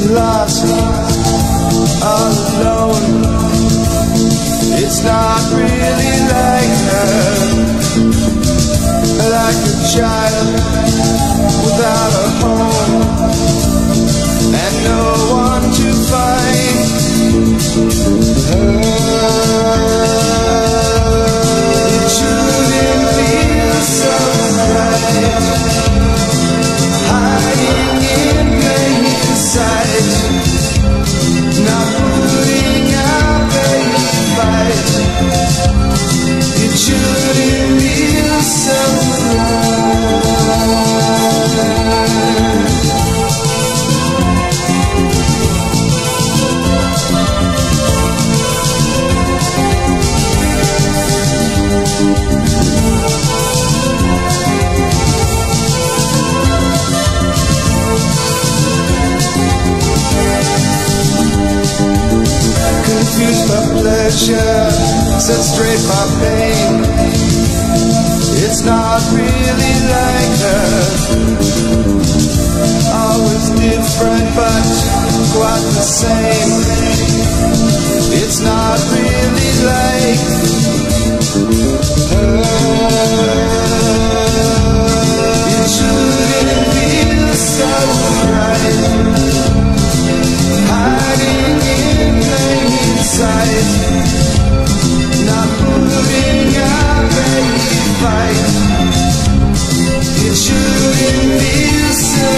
lost, all alone. It's not really like her, like a child without a home and no one to find her. It shouldn't feel so right, hiding in plain sight, not putting up a fight. It shouldn't feel so right. Confused by pleasure, set straight by pain. It's not really like her, always different but quite the same. It's not really like her. It shouldn't feel so right, hiding in plain sight, not putting up a fight. It shouldn't feel so